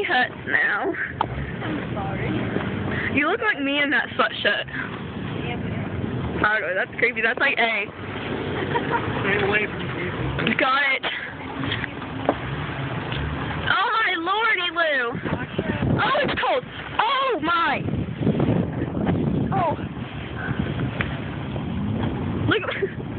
huts now. I'm sorry. You look like me in that sweatshirt. Oh, that's creepy. That's like A. Stay away from people. Got it. Oh my lordy, Lou. Oh, it's cold. Oh my. Oh. Look.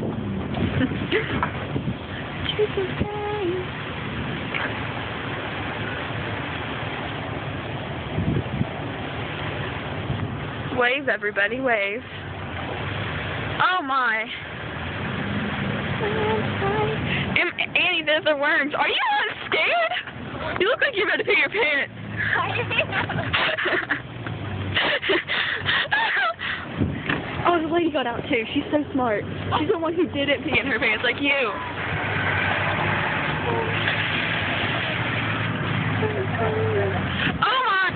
Wave, everybody, wave. Oh my. Annie, there's the worms. Are you not scared? You look like you're about to pee your pants. Oh, the lady got out too. She's so smart. She's the one who didn't pee in her pants like you. Oh my.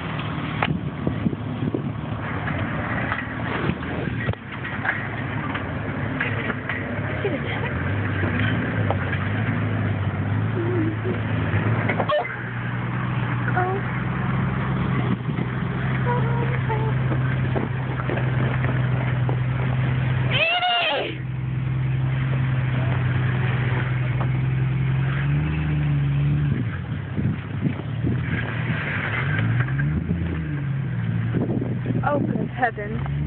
Oh, good heavens.